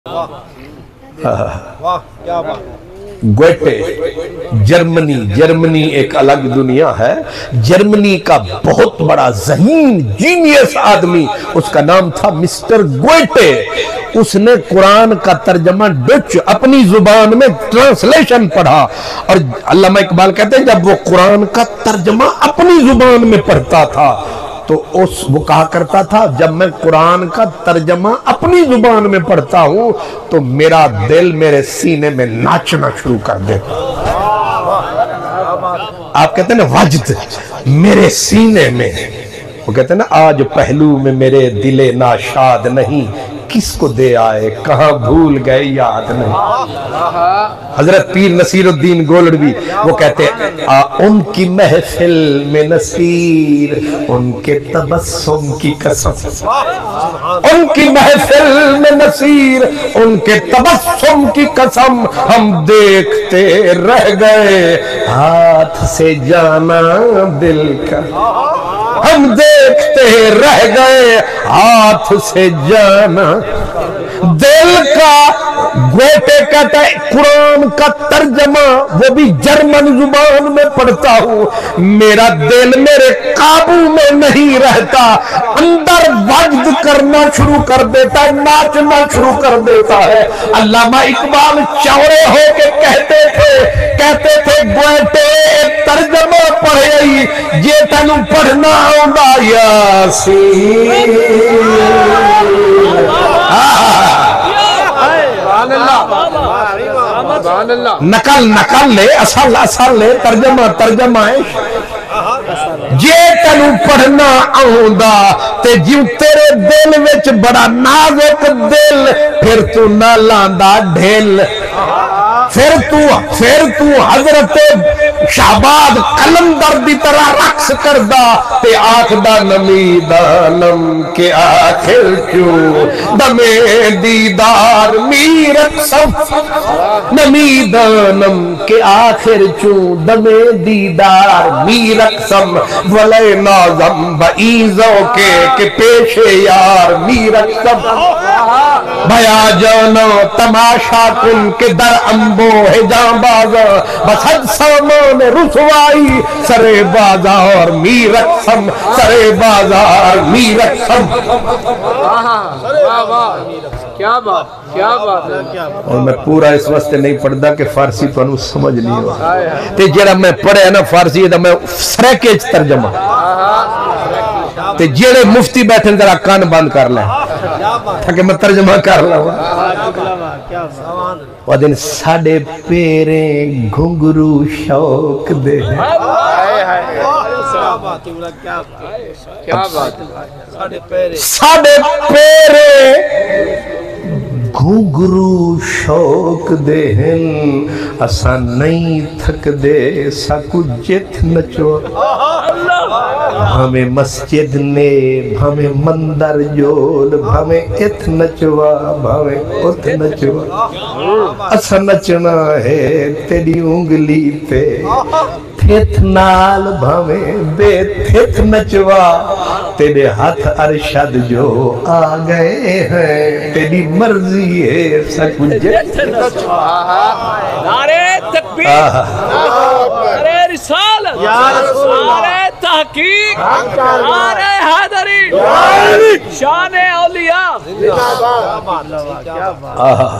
गोएटे Germany एक अलग दुनिया है। जर्मनी का बहुत बड़ा ज़हीन जीनियस आदमी, उसका नाम था मिस्टर गोएटे। उसने कुरान का तर्जमा डच अपनी जुबान में ट्रांसलेशन पढ़ा। और अल्लामा इकबाल कहते हैं जब वो कुरान का तर्जमा अपनी जुबान में पढ़ता था तो वो कहा करता था, जब मैं कुरान का तर्जमा अपनी जुबान में पढ़ता हूं तो मेरा दिल मेरे सीने में नाचना शुरू कर देता। आप कहते हैं ना वजद मेरे सीने में, वो कहते हैं ना आज पहलू में मेरे दिले नाशाद नहीं, किसको दे आए कहां भूल गए याद नहीं। हजरत पीर नसीरुद्दीन गोलड़वी वो कहते हैं उनकी महफिल में नसीर उनके तबस्सुम की कसम, उनकी महफिल में नसीर उनके तबस्सुम की कसम, हम देखते रह गए हाथ से जाना दिल का, हम देखते रह गए हाथ से जाना दिल का। गोएटे कहता है कुरान का तर्जमा वो भी जर्मन जुबान में पढ़ता हूं, मेरा दिल मेरे काबू में नहीं रहता, अंदर वजद करना शुरू कर देता है, नाचना शुरू कर देता है। अल्लामा इकबाल चौड़े होके कहते थे गोएटे तर्जमा पढ़े जे तेनू पढ़ना आउंदा यासीन। नकल ले असल ले तर्जमा है जे तेनू पढ़ना आउंदा ते जिउ तेरे दिल विच बड़ा नाजुक दिल, फिर तू ना लांदा ढेल, फिर तू हजरत शाहबाद कलंदर दी तरह रक्स करदा ते आखदा नमीदानम के आखिर क्यों दमे दीदार मीरक सब, नमीदानम के आखिर क्यों दमे दीदार मीरक सब, वले नाज़म बईज़ों के पेशे यार मीरक सब, भया जानो तमाशा कुन के दर अंबो है जांबाज़ा, बसद सामान रुसवाई सरे बाजार मीरकसम, सरे बाजार मीरकसम। क्या बात है। और मैं पूरा इस वास्ते नहीं पढ़ता कि फारसी तुहानू समझ नहीं हो, ते जेड़ा मैं पढ़िया ना फारसी दा मैं सरेके च तर्जमा, ते जेड़े मुफ्ती बैठे जरा कान बंद कर ले ताकि मैं तर्जमा कर लवां। वो दिन साडे पेरे घुंघरू शौक दे, साडे पेरे घुंघरू शौक दे असा नहीं थक दे साकू जित नचो, भावे मस्जिद ने भावे मंदर जोल, भावे इत नचवा भावे उत नचवा, असा नचना है तेरी उंगली पे थिथ नाल, भावे बेथिथ नचवा, तेरे हाथ अरशद जो आ गए हैं, तेरी मर्जी है सब कुछ। नारे तकबीर, नारे रिसालत, नारे तहकीक, नारे हैदरी, शान औलिया।